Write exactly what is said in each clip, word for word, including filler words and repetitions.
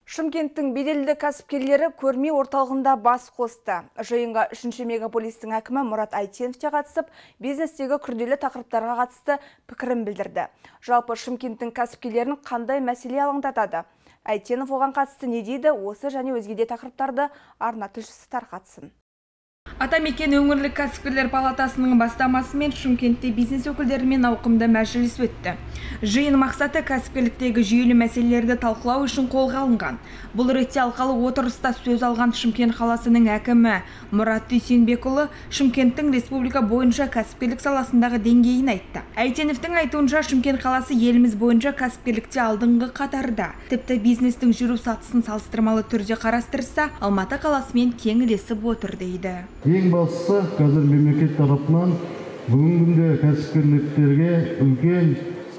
Шымкенттің беделді кәсіпкерлері көрме орталығында бас қосты. Жиынға үшінші мегаполистің әкімі Мұрат Айтенов те қатысып, бизнестегі күрделі тақырыптарға қатысты пікірін білдірді. Жалпы Шымкенттің кәсіпкерлерін қандай мәселе алаңдатады? Айтенов оған қатысты не дейді? Осы және өзге де тақырыптарды арна тілшісі тарқатсын. Атамекен өңірлік кәсіпкерлер палатасының бастамасымен Шымкентте бизнес өкілдерімен ауқымды мәжіліс өтті. Жиын мақсаты кәсіпкерліктегі жүйелі мәселелерді талқылау үшін қолға алынған. Бұл ретте алқалы отырыста сөз алған Шымкент қаласының әкімі Мұрат Дүйсенбекұлы Шымкенттің республика бойынша кәсіпкерлік саласындағы деңгейін айтты. Айтеновтың айтуынша Шымкент қаласы еліміз бойынша кәсіпкерлікте алдыңғы қатарда. Тіпті бизнестің жүру сатысын салыстырмалы түрде қарастырса, Алматы қаласымен тең ілесіп отыр дейді. Ең бастысы, қазір мемлекет тарапынан бүгінгі күнде кәсіпкерліктерге үлкен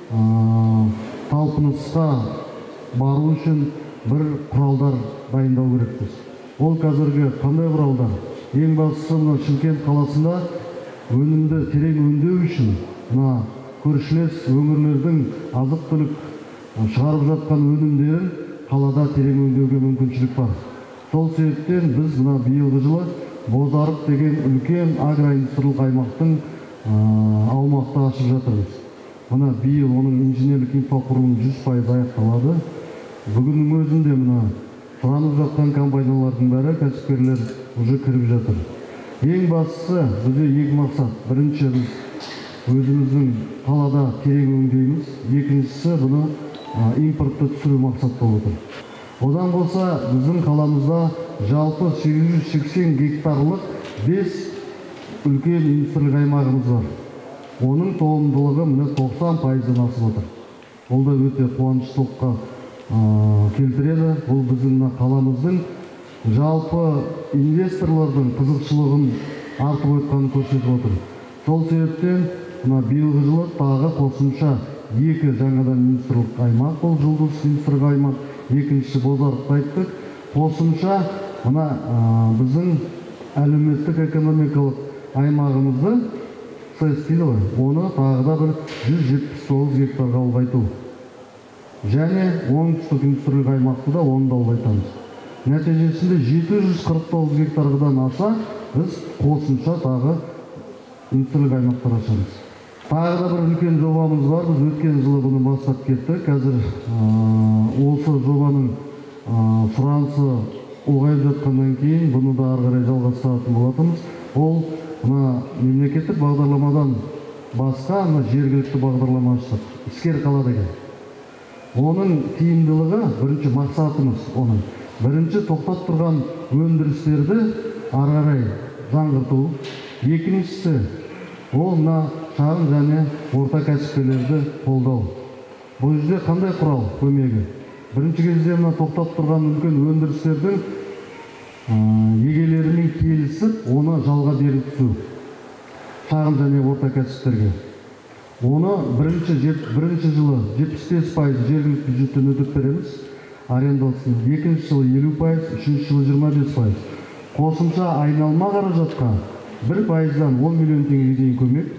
талпынысқа бару үшін бір құралдар дайындау керекпіз. Ол қазіргі қандай құралдар? Ең бастысы мына Шымкент қаласында өнімді терең өңдеу үшін мына көршілес өңірлердің азық-түлік шығарып жатқан өнімдерін қалада терең өңдеуге мүмкіншілік бар. Сол себептен біз мына биылғы жылы Бозарық деген үлкен агроиндустриялық аймақтың аумақты ашып жатырмыз. Мына биыл оның инженерлік инфрақұрылымы жүз пайыз аяқталады. Бүгіннің өзінде мына сұранып жатқан компаниялардың бәрі кәсіпкерлер уже кіріп жатыр. Ең бастысы бізде екі мақсат. Бірінші, біз өзіміздің қалада терең өңдейміз. Екіншісі, бұны импортты түсіру мақсат болып отыр. Одан болса, біздің қаламызда жалпы сегіз жүз сексен гектарлық бес үлкен индустриялық аймағымыз бар. Оның толымдылығы міне тоқсан пайыздан асып отыр. Ол да өте қуаныштылыққа келтіреді. Бұл біздің қаламыздың жалпы инвесторлардың қызықшылығын артып отқанын көрсетіп отыр. Сол себептен мына биылғы жылы тағы қосымша екі жаңадан индустриялық аймақ, ол жұлдыз индустриялық аймақ, екіншісі Бозарықты айттық. Қосымша мына біздің әлеуметтік экономикалық аймағымызды сэс дейді ғой, оны тағы да бір жүз жетпіс тоғыз гектарға ұлғайту. Және оңтүстік индустриялық аймақты да оны да ұлғайтамыз. Нәтижесінде жеті жүз қырық тоғыз гектардан аса біз қосымша тағы индустриялық аймақтар ашамыз. Тағы да бір үлкен жобамыз бар. Біз өткен жылы бұны бастап кеттік. Қазір осы жобаның сұранысы ұлғайып жатқаннан кейін бұны да ары қарай жалғастыратын болатынбыз. Ол мына мемлекеттік бағдарламадан басқа мына жергілікті бағдарлама аштық. Іскер қала деген. Оның тиімділігі бірінші мақсатымыз оның. Бірінші тоқтап тұрған өндірістерді ары қарай жаңғырту. Екіншісі ол мына шағын және орта кәсіпкерлерді қолдау. Бұл жерде қандай құрал көмегі? Бірінші кезде мына тоқтап тұрған үлкен өндірістердің егелерімен келісіп, оны жалға беріп түсу. Шағын және орта кәсіптерге. Оны бірінші жылы жетпіс бес пайыз жергілікті бюджеттен өтеп береміз, арендасын. Екінші жылы елу пайыз, үшінші жылы жиырма бес пайыз. Қосымша айналма қаражатқа бір пайыздан он миллион теңгеге дейін көмек.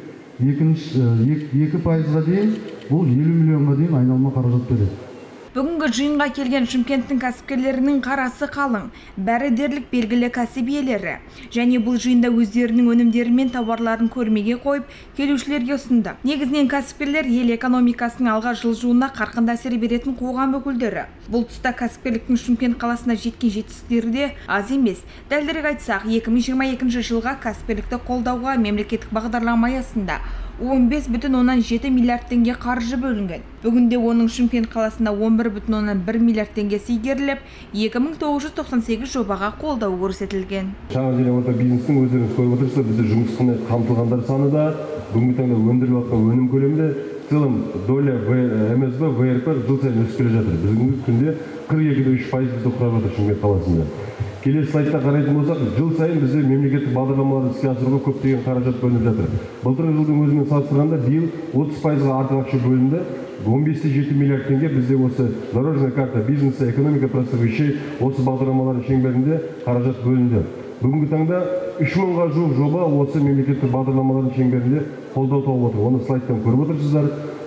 Екі пайызға дейін, бұл елу миллионға дейін айналма қаражат береді. Бүгінгі жиынға келген Шымкенттің кәсіпкерлерінің қарасы қалың, бәрі дерлік белгілі кәсіп иелері. Және бұл жиында өздерінің өнімдері мен тауарларын көрмеге қойып, келушілерге ұсынды. Негізінен кәсіпкерлер ел экономикасының алға жылжуына қарқынды әсер беретін қоғам өкілдері. Бұл тұста кәсіпкерліктің Шымкент қаласына жеткен жетістіктері де аз емес. Дәлірек айтсақ, екі мың жиырма екінші жылға кәсіпкерлікті қолдауға мемлекеттік бағдарлама аясында он бес бүтін оннан жеті миллиард теңге қаржы бөлінген. Бүгінде оның Шымкент қаласында он бір бүтін оннан бір миллиард теңгесі игеріліп, екі мың тоғыз жүз тоқсан сегіз жобаға қолдау көрсетілген. Шағын және орта бизнестің өздеріңіз көріп отырсыздар, бізде жұмыспен қамтылғандар саны да, бүгінгі таңда өндіріліп жатқан өнім көлемі целом доля эм эс бэ, вэ эр пэ жыл сайын өсіп келе жатыр. Бүгінгі күнде қырық екі де үш пайыз бізде құрап жатыр Шымкент қаласында. Келесі слайдта қарайтын болсақ, жыл сайын бізде мемлекеттік бағдарламаларды іске асыруға көптеген қаражат бөлініп жатыр. Былтырғы жылдың өзімен салыстырғанда биыл отыз пайызға артық ақша бөлінді. он бес те жеті миллиард теңге бізде осы дорожная карта бизнеса, экономика простых вещей осы бағдарламалардың шеңберінде қаражат бөлінді. Бүгінгі таңда үш мыңға жуық жоба осы мемлекеттік бағдарламалардың шеңберінде қолдау тауып отыр. Оны слайдтан көріп отырсыздар.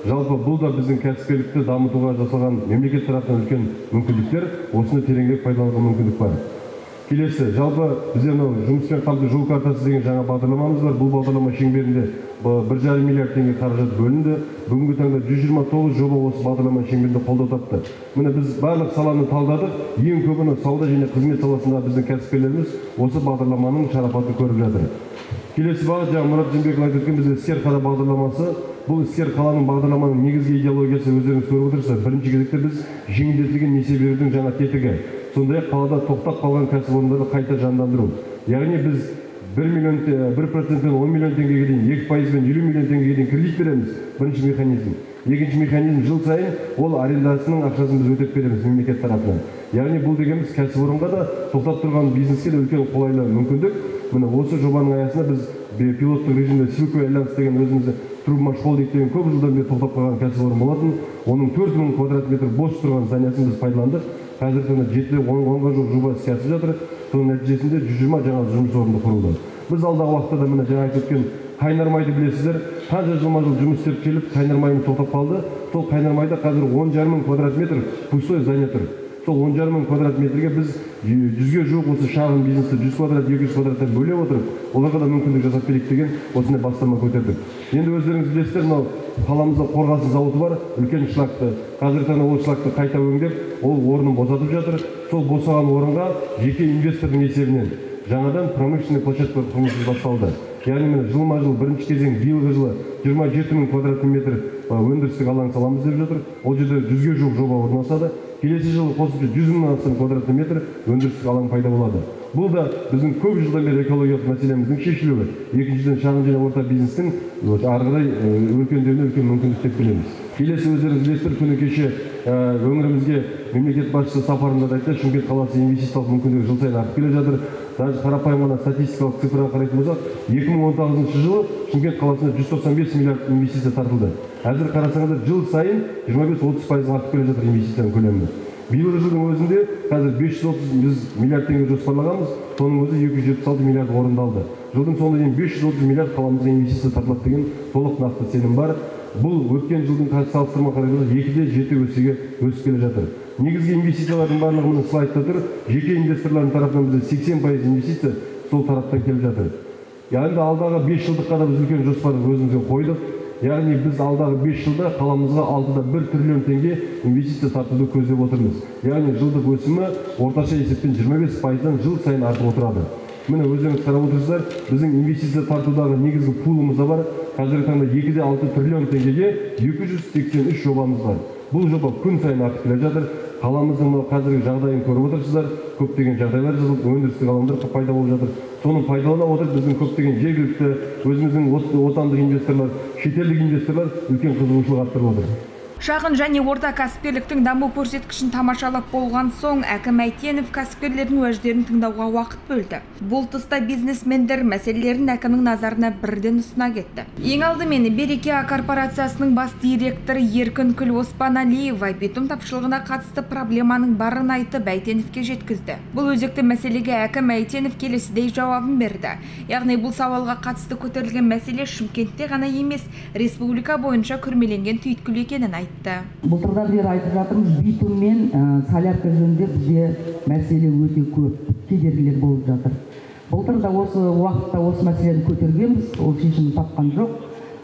Жалпы бұл да біздің кәсіпкерлікті дамытуға жасалған мемлекет тарапынан үлкен мүмкіндіктер, осыны тереңірек пайдалануға мүмкіндік бар. Келесі, жалпы бізде мынау жұмыспен қамту жол картасы деген жаңа бағдарламамыз бар. Бұл бағдарлама шеңберінде бір жарым миллиард теңге қаражат бөлінді. Бүгінгі таңда жүз жиырма тоғыз жоба осы бағдарлама шеңберінде қолдау тапты. Міне біз барлық саланы талдадық. Ең көбіне сауда және қызмет саласында біздің кәсіпкерлеріміз осы бағдарламаның шарапатын көріп жатыр. Келесі бағыт, жаңа Мұрат Жеңбеков айтып өткен бізде іскер қала бағдарламасы. Бұл іскер қаланың бағдарламаның негізгі идеологиясы өздеріңіз көріп отырсыздар. Бірінші кезекте біз жеңілдетілген несие берудің жаңа тетігі. Сондай-ақ қалада тоқтап қалған кәсіпорындарды қайта жандандыру. Яғни біз бір миллион, бір проценттен он миллион теңгеге дейін, екі пайызбен елу миллион теңгеге дейін кредит береміз. Бірінші механизм. Екінші механизм жыл сайын ол арендасының ақшасын біз өтеп береміз мемлекет тарапынан. Яғни бұл дегеніміз кәсіпорынға да тоқтап тұрған бизнеске де үлкен қолайлы мүмкіндік. Міне осы жобаның аясында біз пилоттық режимде Silkway Alliance деген өзімізді Трубмаш Холдинг деген көп жылдан бері тоқтап қалған кәсіпорын болатын. Оның төрт мың квадрат метр бос тұрған зданиесін біз пайдаландық. Қазір күні жеті онға жуық жоба іске асып жатыр. Соның нәтижесінде жүз жиырма жаңа жұмыс орны құрылды. Біз алдағы уақытта да міне жаңа айтып өткен Қайнармайды білесіздер. Қанша жылма-жыл жұмыс істеп келіп Қайнармайымыз тоқтап қалды. Сол Қайнармайда қазір он жарым мың квадрат метр пустой здание тұр. Сол он жарым мың квадрат метрге біз жүзге жуық осы шағын бизнесті жүз квадрат, екі жүз квадраттан бөліп отырып, оларға да мүмкіндік жасап берейік деген осындай бастама көтердік. Енді өздеріңіз білесіздер, мынау қаламызда Қорғасын зауыты бар, үлкен шлакты. Қазіргі таңда ол шлакты қайта өңдеп, ол орнын босатып жатыр. Сол босаған орынға жеке инвестордың есебінен жаңадан промышленный площадка құрылысы басталды. Яғни міне жылма-жыл бірінші кезең биылғы жылы жиырма жеті мың квадрат метр өндірістік алаң саламыз деп жатыр. Ол жерде жүзге жуық жоба орналасады. Келесі жылы қосымша жүз мыңнан астам квадрат метр өндірістік алаң пайда болады. Бұл да біздің көп жылдан бері экологиялық мәселеміздің шешілуі. Екіншіден шағын және орта бизнестің ары қарай өркендеуіне үлкен мүмкіндік деп білеміз. Келесі өздеріңіз білесіздер, күні кеше өңірімізге мемлекет басшысы сапарында да айтты, Шымкент қаласы инвестициялық мүмкіндігі жыл сайын артып келе жатыр. Даже қарапайым ғана статистикалық цифраға қарайтын болсақ, екі мың он тоғызыншы жылы Шымкент қаласына жүз тоқсан бес миллиард инвестиция тартылды. Әзір қарасаңыздар, жыл сайын жиырма бес отыз пайызға артып келе жатыр инвестицияның көлемі. Биылғы жылдың өзінде қазір бес жүз отыз миллиард теңге жоспарлағанбыз, соның өзі екі жүз жетпіс алты миллиард орындалды. Жылдың соңына дейін бес жүз отыз миллиард қаламызға инвестиция тартылады деген толық нақты сенім бар. Бұл өткен жылдың салыстырма қарағанда екіде жеті өсіге өсіп келе жатыр. Негізгі инвестициялардың барлығы мына слайдта тұр. Жеке инвесторлардың тарапынан бізде сексен пайыз инвестиция сол тараптан келіп жатыр. Яғни алдағы бес жылдыққа да біз үлкен жоспар өзімізге қойдық. Яғни біз алдағы бес жылда қаламызға алтыда бір триллион теңге инвестиция тартуды көздеп отырмыз. Яғни жылдық өсімі орташа есеппен жиырма бес пайыздан жыл сайын артып отырады. Міне өздеріңіз қарап отырсыздар, біздің инвестиция тартудағы негізгі пулымыз да бар. Қазіргі таңда екі де алты триллион теңгеге екі жүз сексен үш жобамыз бар. Бұл жоба күн сайын артып келе жатыр. Қаламыздың қазіргі жағдайын көріп отырсыздар. Көптеген жағдайлар жазылып, өндірістік алаңдар пайда болып жатыр. Соны пайдалана отырып біздің көптеген жергілікті, өзіміздің отандық инвесторлар, шетелдік инвесторлар үлкен қызығушылық арттырып отыр. Шағын және орта кәсіпкерліктің даму көрсеткішін тамашалап болған соң, әкім Әйтенов кәсіпкерлердің уәждерін тыңдауға уақыт бөлді. Бұл тұста бизнесмендер мәселелерін әкімнің назарына бірден ұсына кетті. Ең алдымен Береке корпорациясының бас директоры Еркінкүл Оспаналиева битум тапшылығына қатысты проблеманың барын айтып Әйтеновке жеткізді. Бұл өзекті мәселеге әкім Әйтенов келесідей жауабын берді. Яғни бұл сауалға қатысты көтерілген мәселе Шымкентте ғана емес, республика бойынша күрмеленген түйткіл екенін айтты. Былтырдан бері айтып жатырмыз, битум мен солярка жөнінде бізде мәселе өте көп, кедергілер болып жатыр. Былтыр да осы уақытта осы мәселені көтергенбіз, ол шешімін тапқан жоқ.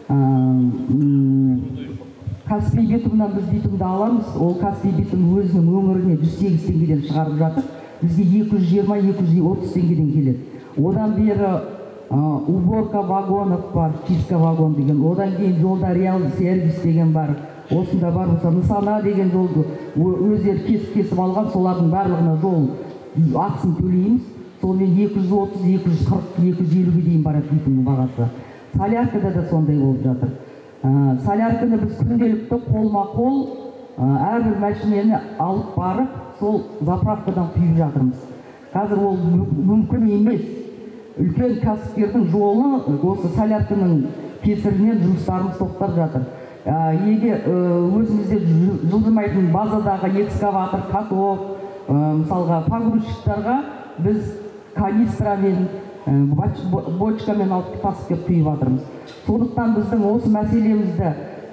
Каспий битумнан біз битумды аламыз, ол Каспий битум өзінің өңіріне жүз сегіз теңгеден шығарып жатыр. Бізге екі жүз жиырма - екі жүз отыз теңгеден келеді. Одан бері уборка вагонов бар, чистка вагон деген, одан кейін жолда реал сервис деген бар. Осында бар болса, Нысана деген жолды өздері кесіп-кесіп алған, солардың барлығына жол ақысын төлейміз. Сонымен екі жүз отыз - екі жүз қырық - екі жүз елуге дейін барады битумның бағасы. Соляркада да сондай болып жатыр. Солярканы біз күнделікті қолма-қол әрбір машинені алып барып, сол заправкадан құйып жатырмыз. Қазір ол мүмкін емес. Үлкен кәсіпкердің жолы осы солярканың кесірінен жұмыстарымыз тоқтап жатыр. Еге өзімізде жылжымайтын базадағы экскаватор, каток, мысалға погрузчиктарға біз канистрамен, бочкамен алып тасып кеп құйып жатырмыз. Сондықтан біздің осы мәселемізді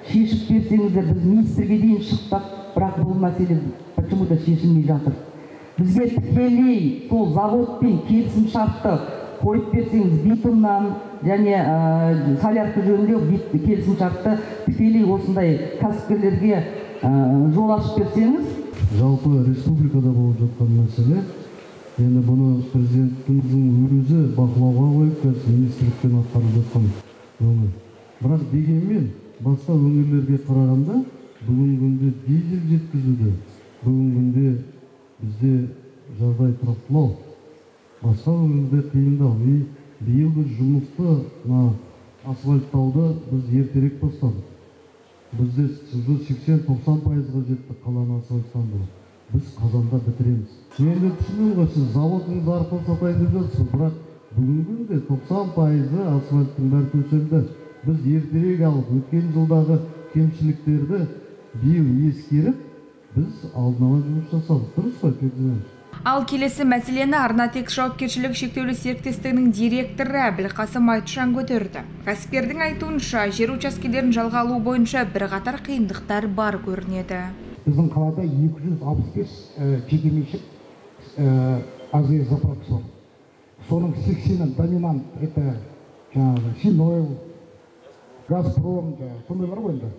шешіп берсеңіздер, біз министрге дейін шықтық, бірақ бұл мәселе почему-то шешілмей жатыр. Бізге тікелей сол заводпен келісім шартты қойып берсеңіз, битумнан және солярка жөнінде келісім шартты тікелей осындай кәсіпкерлерге жол ашып берсеңіз. Жалпы республикада болып жатқан мәселе, енді бұны президентіміздің өзі бақылауға қойып, қазір министрліктен атқарып жатқан өңір. Бірақ дегенмен басқа өңірлерге қарағанда бүгінгі күнде дизель жеткізуді, бүгінгі күнде бізде жағдай тұрақтылау, басқа өңірде қиындау. Биыл біз жұмысты асфальттауды біз ертерек бастадық. Бізде сексен тоқсан пайызға жетті қаланы асфальттандыру. Біз қазанда бітіреміз. Енді түсінуім ғой, сіз заводыңызды арқылы сатайын деп жатсыз, бірақ бүгінгі күнде тоқсан пайызы асфальттың бәрі төселді. Біз ертерек алып, өткен жылдағы кемшіліктерді биыл ескеріп, біз алдын ала жұмыс жасадық. Дұрыс қой, президент? Ал келесі мәселені Арнатекс жауапкершілігі шектеулі серіктестігінің директоры Әбілқасым Айтжан көтерді. Кәсіпкердің айтуынша, жер учаскелерін жалға алу бойынша бірқатар қиындықтар бар көрінеді. Біздің қалада екі жүз алпыс бес жекеменшік АЗС заправкасы бар. Соның сексені доминант, это жаңағы Синойл, Газпром, сондайлар ғой енді.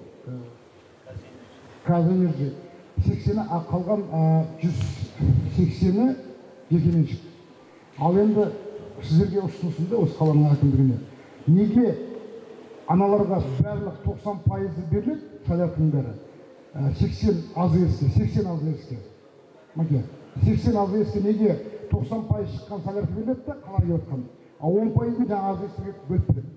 Казэнерджи. сексені қалған жүз сексені жекеменшік. Ал енді сіздерге ұсынысымды осы қаланың әкімдігіне. Неге аналарға барлық тоқсан пайызы беріледі, солярканың бәрі? сексен АЗС-ке, сексен АЗС-ке. Мәке, сексен АЗС-ке неге тоқсан пайыз шыққан солярка беріледі де қалаға жатқан? А он пайызды жаңа АЗС-ке бөліп береді.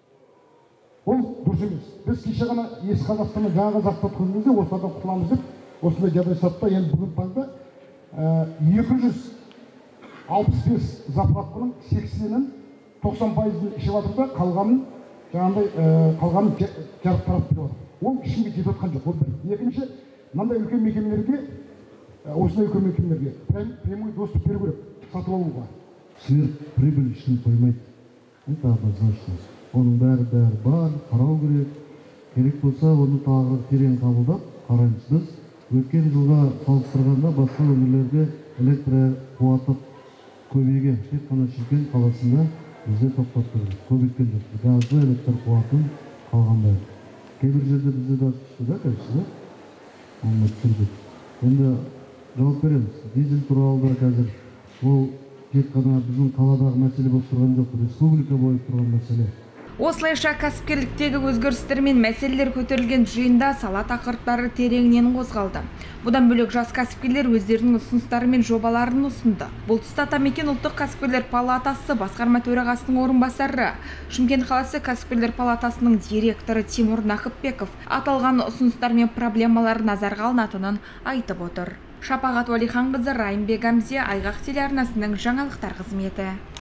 Ол дұрыс емес. Біз кеше ғана Ескі Қазақстаннан жаңа заттар көзімізде осыдан құтыламыз деп осындай жағдай сатта. Енді бүгін таңда екі жүз алпыс бес заправканың сексенін тоқсан пайызын ішіп жатыр да, қалғанын жаңағыдай қалғанын жарып тарап беріп жатыр. Ол ешкімге жетіп жатқан жоқ. Ол бір. Екінші, мынандай үлкен мекемелерге, осындай үлкен мекемелерге прямой доступ беру керек, сатып алуға. Сверхприбыль ешкім қоймайды. Это однозначно. Оның бәрі бәрі бар, қарау керек. Керек болса, оны тағы терең қабылдап қараймыз. Біз өткен жылға салыстырғанда басқа өңірлерде электр қуаты көбейген. Тек қана Шымкент қаласында бізде тоқтап тұрды. Көбейткен жоқ. Газды электр қуатын қалғанда. Кейбір жерде бізде де түсті да, конечно. Оны түсірдік. Енді жауап береміз. Дизель туралы да қазір ол тек қана біздің қаладағы мәселе болып тұрған жоқ, республика болып тұрған мәселе. Осылайша кәсіпкерліктегі өзгерістер мен мәселелер көтерілген жиында сала тақырыптары тереңнен қозғалды. Бұдан бөлек жас кәсіпкерлер өздерінің ұсыныстары мен жобаларын ұсынды. Бұл тұста Атамекен ұлттық кәсіпкерлер палатасы басқарма төрағасының орынбасары, Шымкент қаласы кәсіпкерлер палатасының директоры Тимур Нақыпбеков аталған ұсыныстар мен проблемалар назарға алынатынын айтып отыр. Шапағат Уәлиханқызы, Райымбек Гамзе, Айғақ телеарнасының жаңалықтар қызметі.